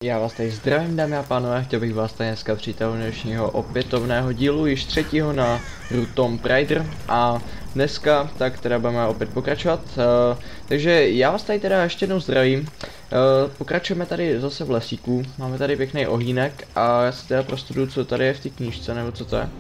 Já vás tady zdravím, dámy a pánové, chtěl bych vás tady dneska přivítat u dnešního opětovného dílu, již třetího na hru Tomb Raider a dneska tak teda budeme opět pokračovat, takže já vás tady teda ještě jednou zdravím, pokračujeme tady zase v lesíku, máme tady pěkný ohýnek a já si teda prostuduju, co tady je v té knížce, nebo co to je.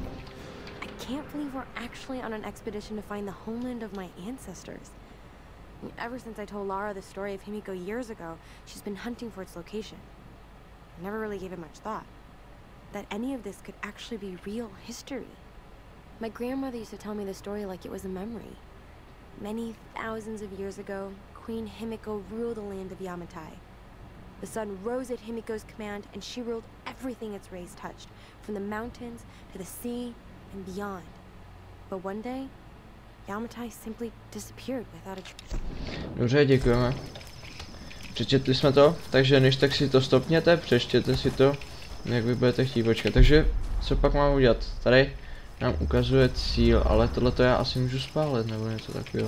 Ever since I told Lara the story of Himiko years ago, she's been hunting for its location. I never really gave it much thought. That any of this could actually be real history. My grandmother used to tell me the story like it was a memory. Many thousands of years ago, Queen Himiko ruled the land of Yamatai. The sun rose at Himiko's command, and she ruled everything its rays touched, from the mountains to the sea and beyond. But one day, Yamatai simply disappeared without a trace. Dobře, děkujeme. Přečetli jsme to, takže než tak si to stopněte, přečtěte si to, jak vy budete chtít počkat. Takže co pak mám udělat? Tady nám ukazuje cíl, ale tohleto já asi můžu spálit nebo něco takového.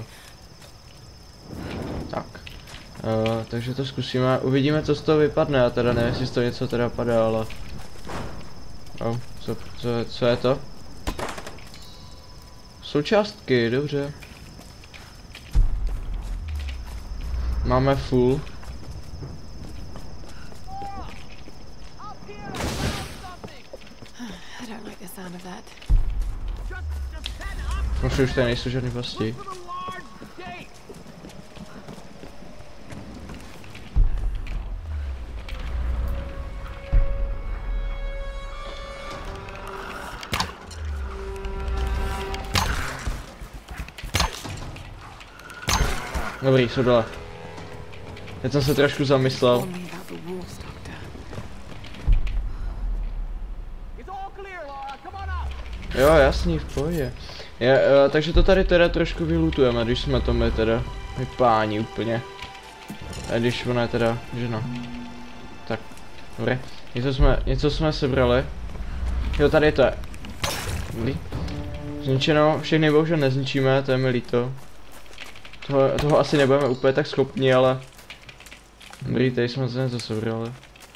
Tak. Takže to zkusíme, uvidíme, co z toho vypadne. Já teda nevím, jestli z toho něco teda padá, ale... Co je to? Součástky, dobře. Máme full. Už tady nejsou žádný pasti. Dobrý, jsou dole. Teď jsem se trošku zamyslel. Jo, jasný, v pohodě. Takže to tady teda trošku vylutujeme, když jsme to my teda vypáni úplně. A když ona je teda žena. Tak, dobré. Něco jsme sebrali. Jo, tady to je. Dobrý. Zničeno, všechny bohužel nezničíme, to je mi líto. Toho asi nebudeme úplně tak schopni, ale... Dobrý, tady jsme se něco sebrali.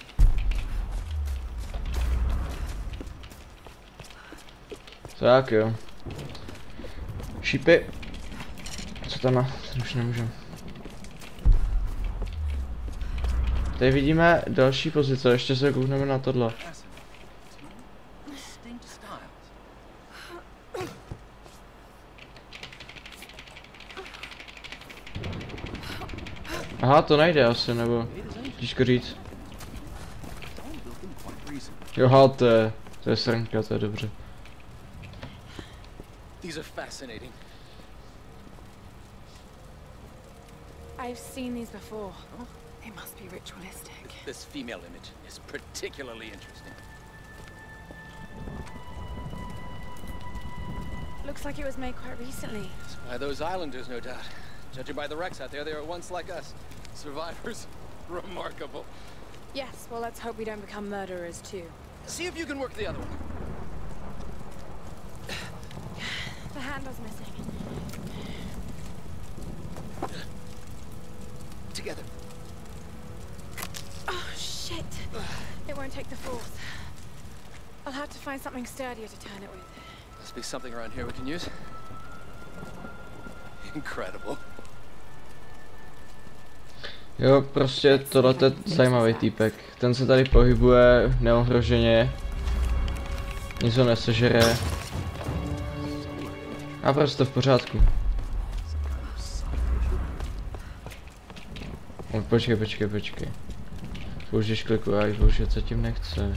Tak jo. Šípy. Co tam má? Už nemůžu. Tady vidíme další pozice, ještě se koukneme na tohle. Aha, to najde asi, nebo těžko říct. Jo, to je srnka, to je dobře. These are fascinating. I've seen these before. They must be ritualistic. This female image is particularly interesting. Looks like it was made quite recently. By those islanders, no doubt. Judging by the wrecks out there, they were once like us. Survivors. Remarkable. Yes, well, let's hope we don't become murderers too. See if you can work the other one. The handle's missing. Together. Oh, shit. It won't take the force. I'll have to find something sturdier to turn it with. Must be something around here we can use. Incredible. Jo, prostě tohle je zajímavý týpek. Ten se tady pohybuje neohroženě. Nic ho nesežere. A prostě v pořádku. Počkej. Použiješ kliku, já použít se tím nechce.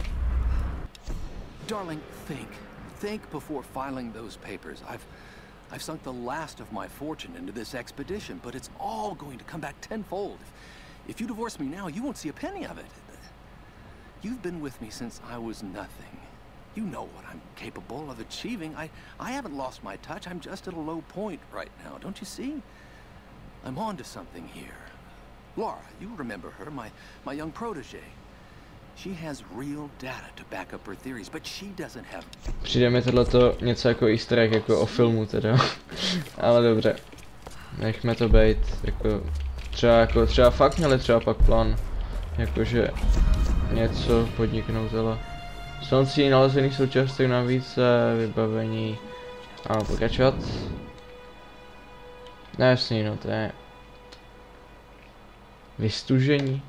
Darling, think before filing those papers. I've sunk the last of my fortune into this expedition, but it's all going to come back tenfold. If you divorce me now, you won't see a penny of it. You've been with me since I was nothing. You know what I'm capable of achieving. I haven't lost my touch. I'm just at a low point right now, don't you see? I'm on to something here. Laura, you remember her, my young protege. She has real data to back up her theories, but she doesn't have... Přijde mi tohleto něco jako easter egg, jako o filmu teda. Ale dobře. Nechme to být, jako... Třeba fakt měli třeba pak plán. Jakože něco podniknout, ale sluncí nalezený součástek navíc vybavení a pokračovat. No jasný, no to je vystužení.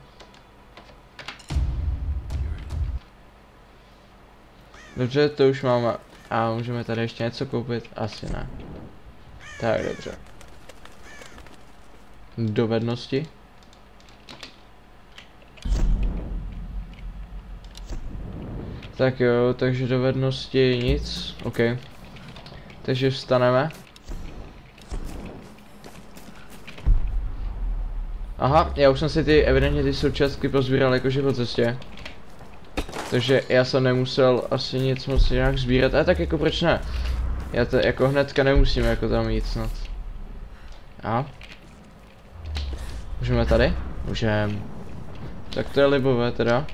Dobře, to už máme. A můžeme tady ještě něco koupit? Asi ne. Tak, dobře. Dovednosti. Tak jo, takže dovednosti nic, OK. Takže vstaneme. Aha, já už jsem si evidentně ty součástky pozbíral jakože po cestě. Takže já jsem nemusel asi nic moc nějak sbírat, ale tak jako proč ne? Já to jako hnedka nemusím jako tam jít snad. A? Můžeme tady? Můžeme. Tak to je libové teda.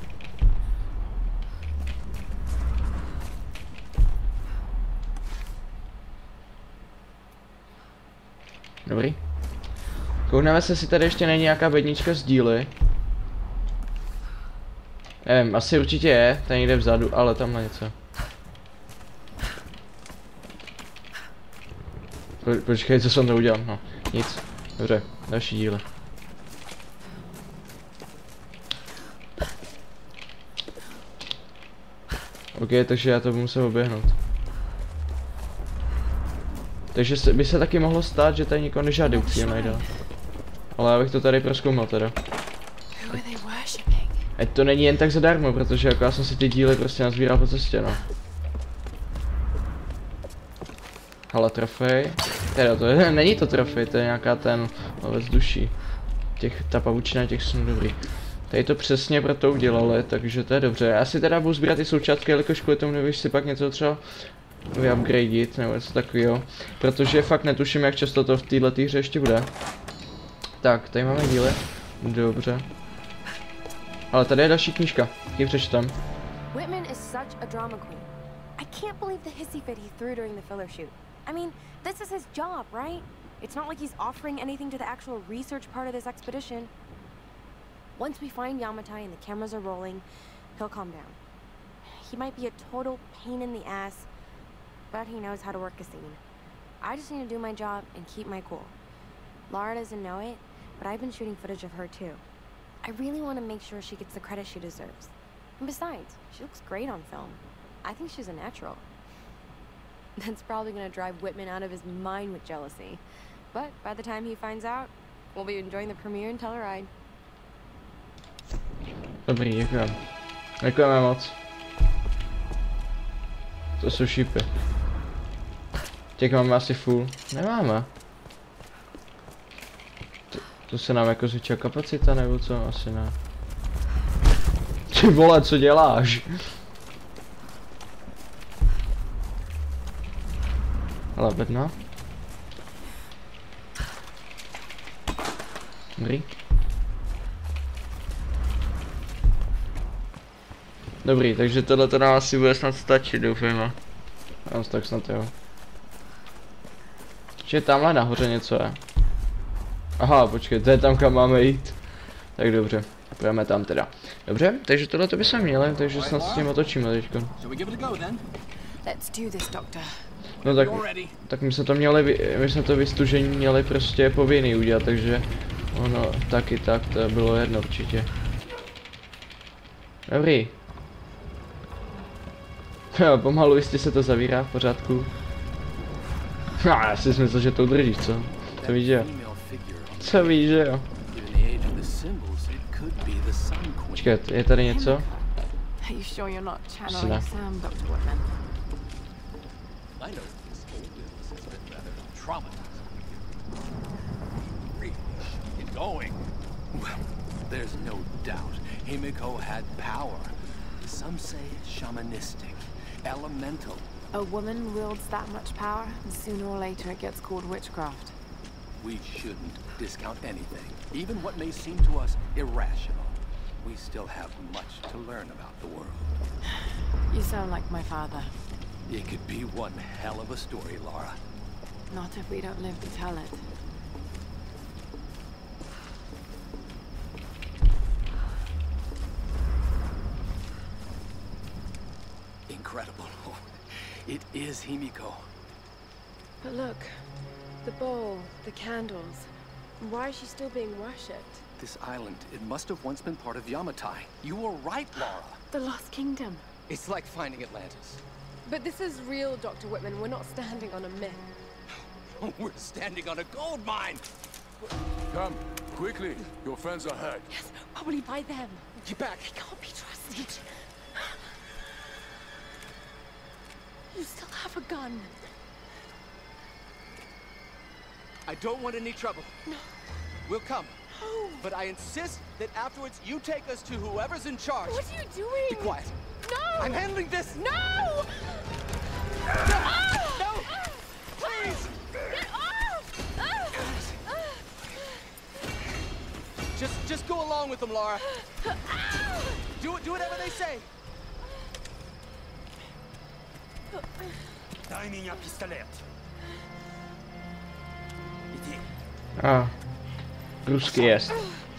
Dobrý. Koukneme se, si tady ještě není nějaká bednička z díly. Nevím, asi určitě je, tady někde vzadu, ale tamhle něco. Počkej, co jsem to udělal, no, nic. Dobře, další díly. OK, takže já to budu muset oběhnout. Takže by se taky mohlo stát, že tady nikoho nežádoucí najde. Ale já bych to tady prozkoumal teda. Ať to není jen tak zadarmo, protože jako já jsem si ty díly prostě nazbíral po cestě, no. Hele, trofej. Teda to je, není to trofej, to je nějaká ten lovec duší. Ta pavučina těch snů, dobrý. Tady to přesně pro to udělali, takže to je dobře. Já si teda budu sbírat ty součátky, jelikož kvůli tomu nevíš si pak něco třeba vyupgradit nebo něco takového. Protože fakt netuším, jak často to v této hře ještě bude. Tak, tady máme díly. Dobře. Ale tady je další knížka, ji přečtem. Whitman is such a drama queen. I can't believe the hissy fit he threw during the filler shoot. I mean, this is his job, right? It's not like he's offering anything to the actual research part of this expedition. Once we find Yamatai and the cameras are rolling, he'll calm down. He might be a total pain in the ass, but he knows how to work a scene. I just need to do my job and keep my cool. Laura doesn't know it, but I've been shooting footage of her too. I really want to make sure she gets the credit she deserves. And besides, she looks great on film. I think she's a natural. That's probably going to drive Whitman out of his mind with jealousy. But by the time he finds out, we'll be enjoying the premiere in Telluride. Dobrý, děkujeme. Děkujeme moc. To jsou šípy. Těch máme asi full. Nemáme. To se nám jako zvětšila kapacita nebo co? Asi ne. Ty vole, co děláš? Ale bedna. Dobrý. Dobrý, takže tohle to nám asi bude snad stačit, doufejme. Ano, tak snad jo. Že tamhle nahoře něco je. Aha, počkej, to je tam, kam máme jít. Tak dobře, půjdeme tam teda. Dobře, takže tohle to bychom měli, takže snad s tím otočíme teďko. No tak my jsme to vystužení měli prostě povinný udělat, takže ono taky tak, to bylo jedno určitě. Dobrý. Jo, pomalu jistě se to zavírá, v pořádku. Já si myslel, že to udržíš, co? Co víš, že jo? Co víš, že jo? Počkej, je tady něco? Asi ne. There's no doubt Himiko had power. Some say shamanistic, elemental. A woman wields that much power, and sooner or later it gets called witchcraft. We shouldn't discount anything, even what may seem to us irrational. We still have much to learn about the world. You sound like my father. It could be one hell of a story, Laura. Not if we don't live to tell it. incredible. Oh, it is Himiko. But look, the bowl, the candles. Why is she still being worshipped? This island, it must have once been part of Yamatai. You were right, Laura. The Lost Kingdom. It's like finding Atlantis. But this is real, Dr. Whitman. We're not standing on a myth. We're standing on a gold mine! Come, quickly. Your friends are hurt. Yes, probably by them. Get back! They can't be trusted. You still have a gun. I don't want any trouble. No. We'll come. No. But I insist that afterwards you take us to whoever's in charge. What are you doing? Be quiet. No! I'm handling this! No! No! Please! Get off! Just go along with them, Laura. Do whatever they say. Дай меня пистолет. Иди. A. Ruský jest.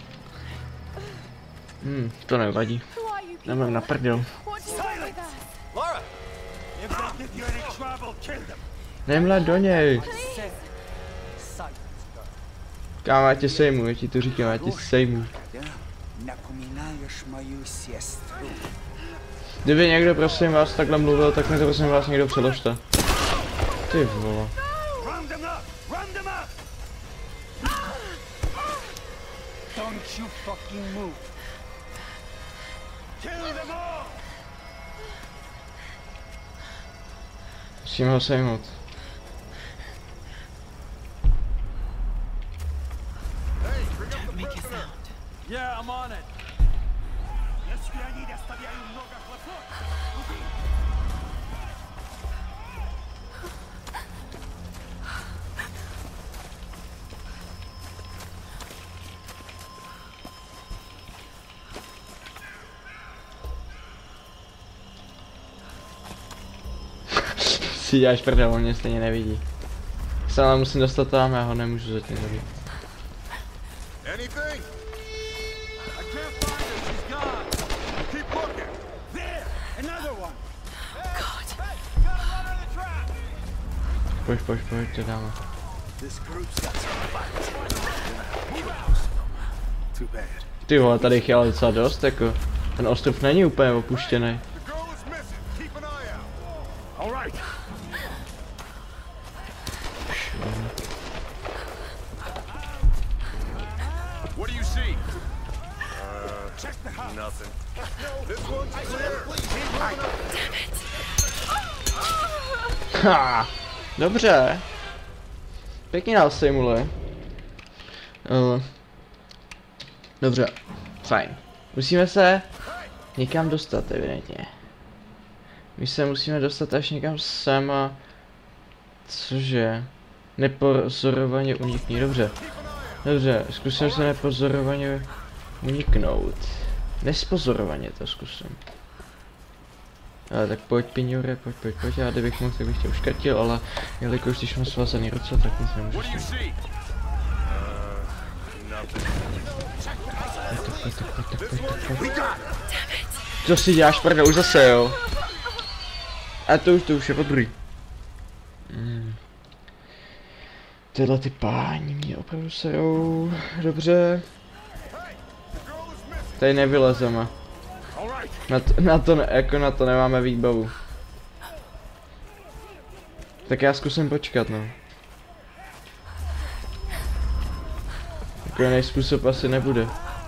To nevadí. Who are you people? Jdeme na prdel. What do you want with us? Laura! If they give you any trouble, kill them. Jdemle do něj. Silence, girl. Kámo, já tě sejmu, já ti to říkám, já tě sejmu. Напоминаешь мою сестру. Kdyby někdo prosím vás takhle mluvil, tak mi to prosím vás někdo přeložte. Ty vole. Round them up! Round them up! Don't you fucking move. Kill them all! Musíme ho sejmout. Make a sound. Yeah, I'm on it. Если они доставляют много хлопот, убей. Si děláš prdel, on mě stejně nevidí. Se ale musím dostat tam, já ho nemůžu zatím zabít. Anything? I can't find her. She's gone. Keep looking. There, another one. God. Hey, you gotta run on the track. Pojď, to dáme. This group's got some fight. Move out. Too bad. Ty vole, tady jich je ale docela dost, jako. Ten ostrov není úplně opuštěný. The girl is missing. Keep an eye out. All right. What do you see? Check the house. Nothing. This one's clear. Ha! Dobře. Pěkně nás sejmuli. Dobře, fajn. Musíme se někam dostat, evidentně. My se musíme dostat až někam sem a... Cože? Nepozorovaně unikni, dobře. Dobře, zkusím se nepozorovaně uniknout. Nespozorovaně to zkusím. Ale tak pojď, Piňure, pojď, já kdybych mohl, tak bych tě uškrtil, ale jelikož když mám svazený ruce, tak nic nemůžu s tím. Pojď. Co si děláš, prdel, už zase, jo? A to už je podruhý. Tyhle ty páni mě opravdu serou. Dobře. Tady nevylezeme. Na to nemáme výbavu. Tak já zkusím počkat, no. Jako jiný způsob asi nebude.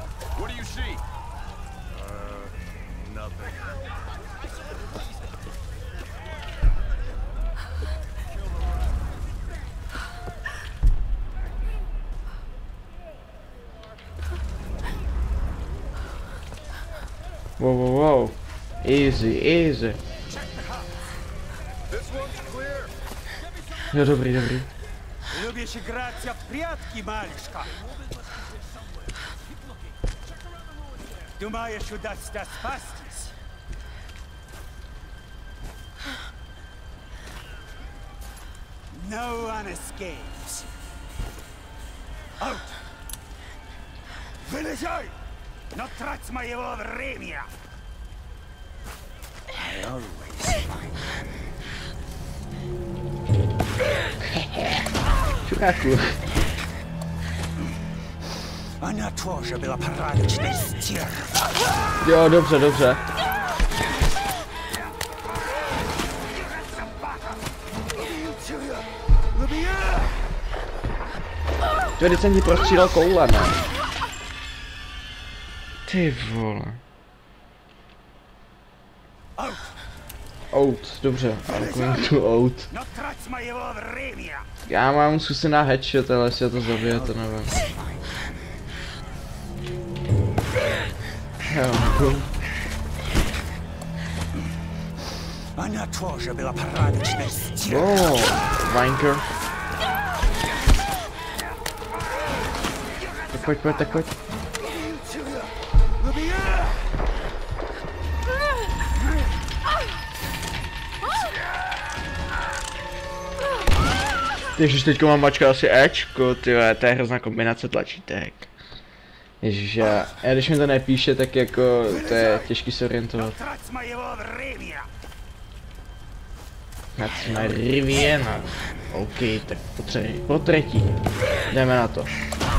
Wow. Easy. Jo, dobrý. Любишь играться в прятки, малышка? Думаешь, удастся спастись? No one escapes. Out! Вылезай! Но трать моего времени! I always find Čuráku. Она тоже была порядочной стервой. Jo, dobře, dobře. Tady jsem ti prostřílel koule, ne? Ty vole. Out, dobře, I'm going to out. Но трать моего времени! Já mám zkusit na headshot, ale jestli to zabije, to nevím. Jo. Она тоже была порядочной стервой. Oh, wanker. Tak pojď, tak pojď. Ježiš, teďko mám mačka asi Ečko, tyhle, to je hrozná kombinace tlačítek. Ježiš, já když mi to nepíše, tak jako, to je těžký se orientovat. Трать моего времени! Jsme Riviera. OK, tak po třetí. Jdeme na to.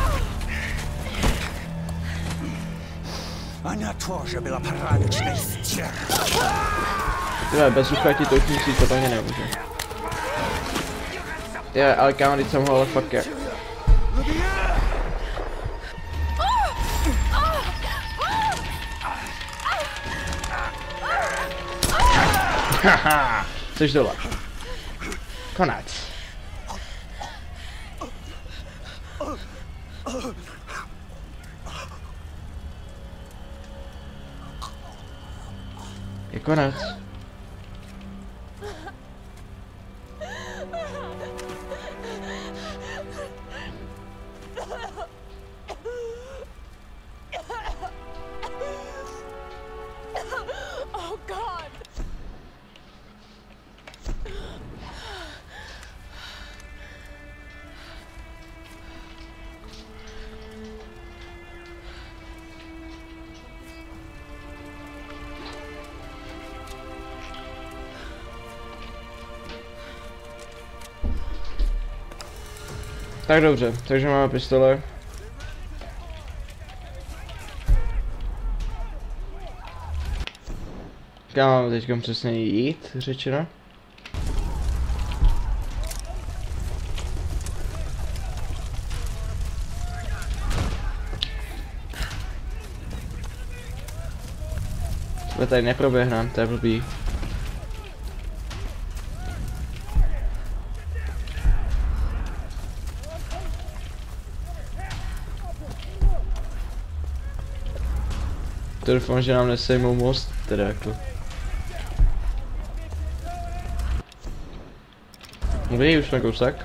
Она тоже была порядочной стервой. Tyhle, bez uchvatí toušnící to plně nemůže. Je, ale kámo, teď jsem ho ale fakt jak. Haha, jsi dole. Konec. Je konec. Oh God! Tak dobře, takže máme pistole. Kam máme teďka přesně jít, řečeno? To tady neproběhnám, to je blbý. To doufám, že nám nesejmou most, teda jako. Dobrý, už jsme kousek.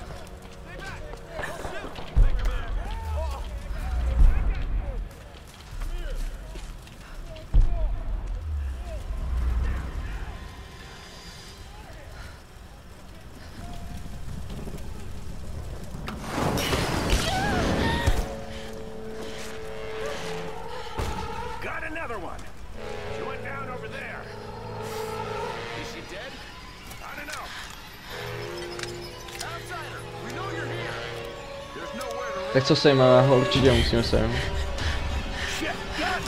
Got another one. She went down over there. Is she dead? I don't know. Outsider, we know you're here. There's nowhere to Tak co sejme, ho určitě musíme sejmout. shit. Gun!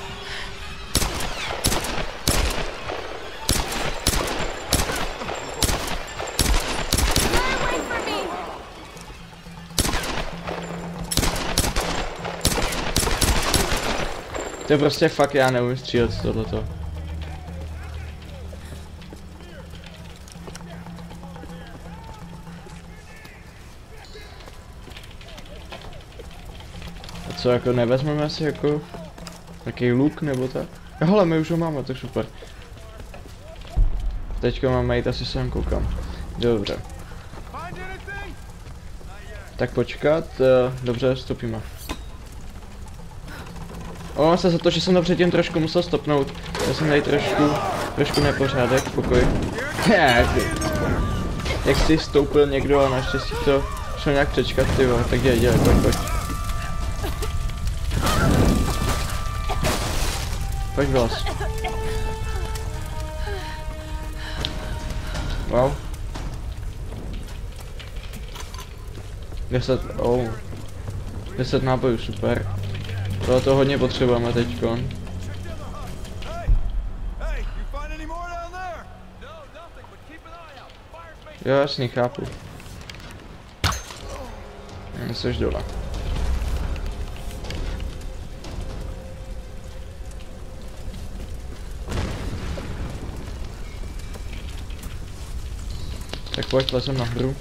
To je prostě fakt, já neumím střílet z tohleto. A co, jako nevezmeme si jako takový luk nebo tak? Hele, my už ho máme, tak super. Teďka máme jít asi sem, koukám. Dobře. Tak počkat, dobře, stopíme. Omlouvám se za to, že jsem to předtím trošku musel stopnout. Já jsem tady trošku nepořádek, pokoj. Jak si stoupil někdo a naštěstí to šlo nějak přečkat, ty vole, tak dělej, pojď. Pojď vlas. Wow. 10 nábojů, super. To hodně potřebujeme teďkon. Jo, jasný, chápu. Jsi dole. Tak pojď, lezem nahoru.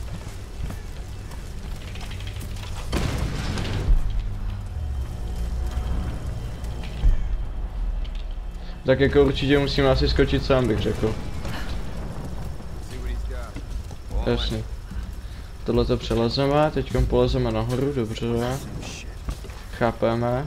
Tak jako určitě musím asi skočit sám, bych řekl. Jasně. Tohle to přelezeme, teďkom polezeme nahoru, dobře. Chápeme.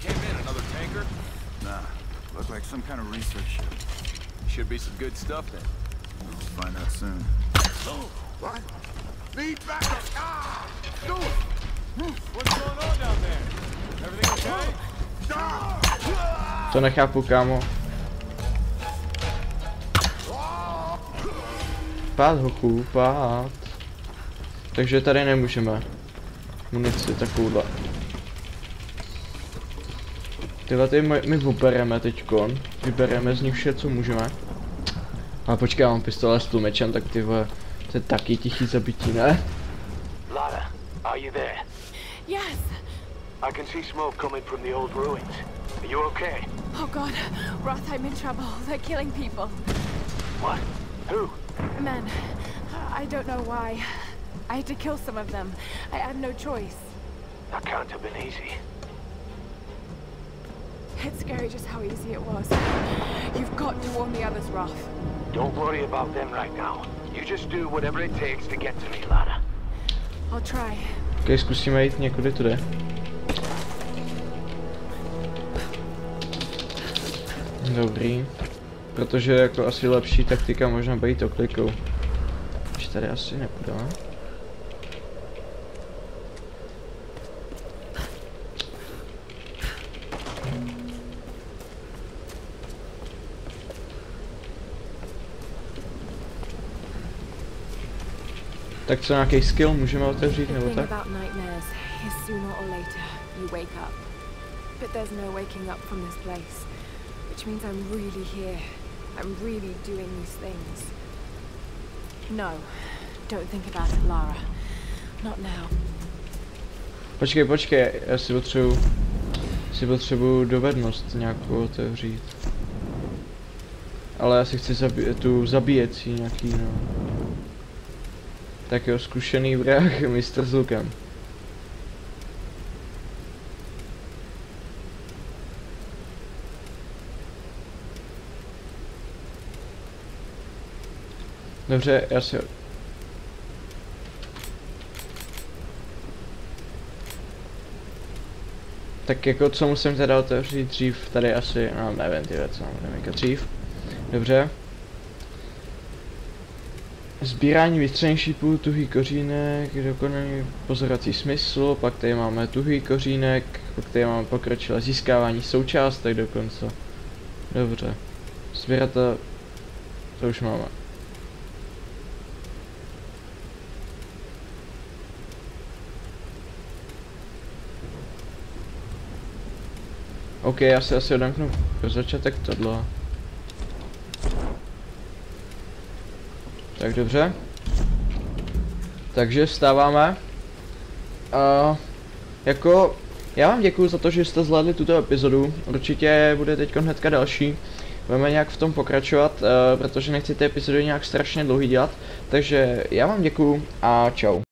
To nechápu, kámo. Pád, hochu, pád. Takže tady nemůžeme. Munici takovouhle. Tyhle ty my vybereme teďkon. Vybereme z nich vše, co můžeme. Ale počkej, já mám pistole s tlumečem, tak tyhle, to je taky tichý zabití, ne? Lara, are you there? Yes! I can see smoke coming from the old ruins. Are you okay? Oh god, Roth, I'm in trouble. They're killing people. What? Who? Men. I don't know why. I had to kill some of them. I had no choice. That can't have been easy. It's scary just how easy it was. You've got to warn the others, Roth. Don't worry about them right now. You just do whatever it takes to get to me, Lara. I'll try. Ok, zkusíme jít někudy tudy. Dobrý. Protože jako asi lepší taktika možná být oklikou. Už tady asi nepůjde. Tak co, nějaký skill můžeme otevřít nebo tak? Which means I'm really here. I'm really doing these things. No, don't think about it, Lara. Not now. Počkej, já si potřebuju dovednost nějakou otevřít. Ale já si chci tu zabíjecí nějaký, no. Tak jo, zkušený vrah, mistr s lukem. Dobře, já si... Tak jako co musím teda otevřít dřív, tady asi, no nevím ty věc, nevím jako dřív. Dobře. Sbírání vystřelených šípů, tuhý kořínek, dokonalý pozorovací smysl, pak tady máme tuhý kořínek, pak tady máme pokročilé získávání součástek dokonce. Dobře. Sbírat to už máme. OK, já si asi odemknu pro začátek tohle. Tak dobře. Takže vstáváme. Jako, já vám děkuju za to, že jste zvládli tuto epizodu. Určitě bude teď hnedka další. Budeme nějak v tom pokračovat, protože nechci ty epizody nějak strašně dlouhý dělat. Takže já vám děkuju a čau.